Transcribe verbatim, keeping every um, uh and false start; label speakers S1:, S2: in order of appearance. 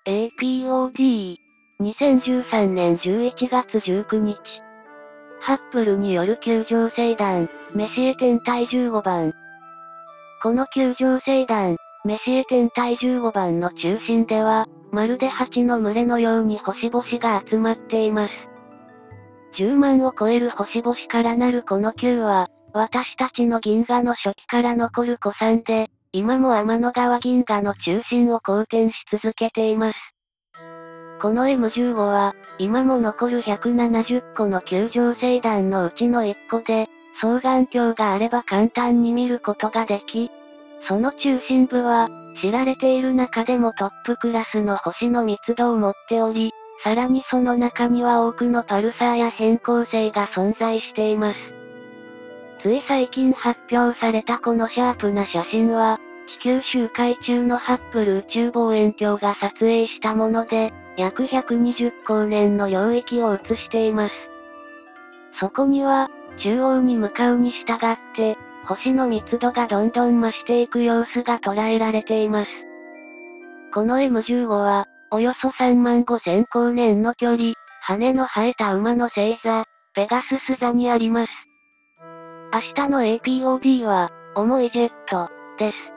S1: エーピーオーディー、にせんじゅうさんねんじゅういちがつじゅうくにち。ハッブルによる球状星団、メシエ天体じゅうごばん。この球状星団、メシエ天体じゅうごばんの中心では、まるで蜂の群れのように星々が集まっています。じゅうまんを超える星々からなるこの球は、私たちの銀河の初期から残る古参で、今も天の川銀河の中心を公転し続けています。この エムじゅうご は、今も残るひゃくななじゅっこの球状星団のうちのいっこで、双眼鏡があれば簡単に見ることができ、その中心部は、知られている中でもトップクラスの星の密度を持っており、さらにその中には多くのパルサーや変更星が存在しています。つい最近発表されたこのシャープな写真は、地球周回中のハッブル宇宙望遠鏡が撮影したもので、約ひゃくにじゅっこうねんの領域を映しています。そこには、中央に向かうに従って、星の密度がどんどん増していく様子が捉えられています。この エムじゅうご は、およそさんまんごせんこうねんの距離、羽の生えた馬の星座、ペガスス座にあります。明日の エーピーオーディー は、重いジェット、です。